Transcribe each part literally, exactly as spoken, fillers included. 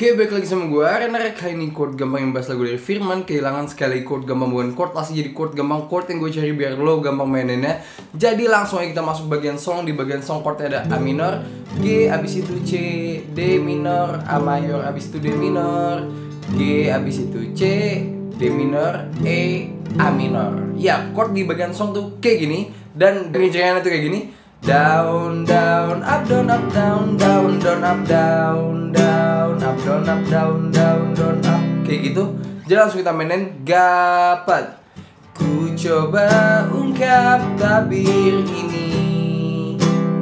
Oke, balik lagi sama gue Renner. Kali ini chord gampang yang bahas lagu dari Firman. Kehilangan sekali chord gampang, bukan chord langsung jadi chord gampang. Chord yang gue cari biar lo gampang maininnya. Jadi langsung aja kita masuk bagian song. Di bagian song chordnya ada A minor, G, abis itu C, D minor, A mayor, abis itu D minor, G, abis itu C, D minor, E, A minor. Ya, chord di bagian song tuh kayak gini. Dan gerincangannya tuh kayak gini. Down, down, up, down, up, down, down, down, up, down, down, up, down, up, down, down, down, up. Kayak gitu. Jadi langsung kita mainin gapat. Ku coba ungkap tabir ini,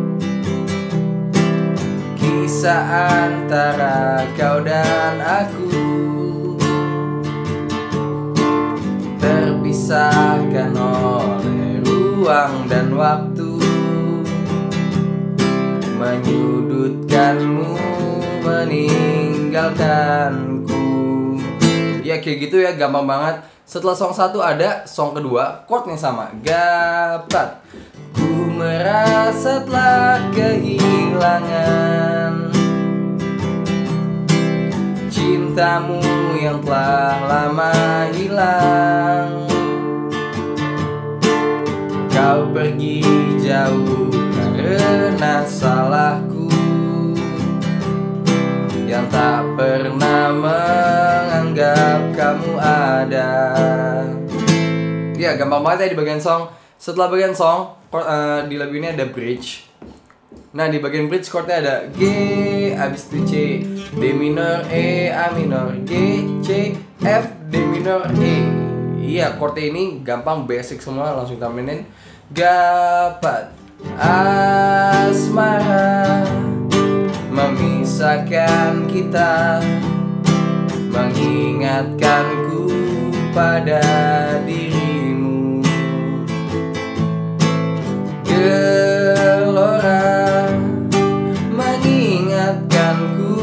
kisah antara kau dan aku, terpisahkan oleh ruang dan waktu, menyudutkanmu, meninggalkanku. Ya kayak gitu ya, gampang banget. Setelah song satu ada song kedua, chordnya sama, gapat. Ku merasa telah kehilangan cintamu yang telah lama hilang. Kau pergi jauh karena salahku yang tak pernah menganggap kamu ada. Ya gampang banget ya di bagian song. Setelah bagian song, uh, di lagu ini ada bridge. Nah di bagian bridge chordnya ada G, abis itu C, D minor, E, A minor, G, C, F, D minor, E. Iya chordnya ini gampang, basic semua, langsung kita mainin. Gapat. Asmara memisahkan kita, mengingatkanku pada dirimu. Gelora mengingatkanku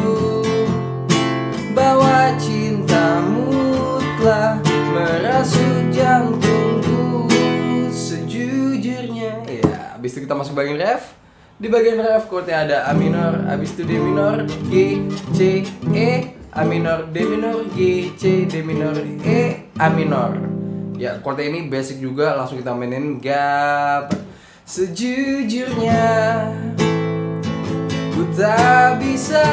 bahwa cintamu telah merasuk jantungku sejujurnya. Ya, habis itu kita masuk bagian ref. Di bagian ref chordnya ada A minor, habis itu D minor, G, C, E, A minor, D minor, G, C, D minor, E, A minor. Ya, chordnya ini basic juga, langsung kita mainin gap. Sejujurnya ku tak bisa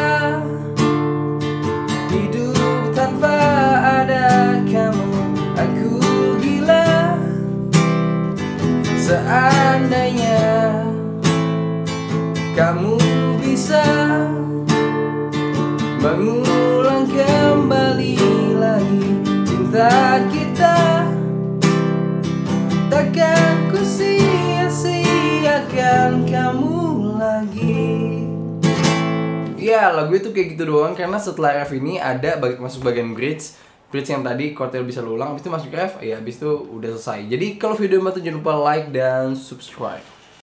hidup tanpa ada kamu. Aku gila seandainya kamu bisa mengulang kembali lagi cinta kita. Takkan ku sia-siakan kamu lagi. Ya lagu itu kayak gitu doang, karena setelah ref ini ada bagi masuk bagian bridge. Bridge yang tadi chordnya bisa lo ulang, habis itu masuk ref, ya habis itu udah selesai. Jadi kalau video ini jangan lupa like dan subscribe.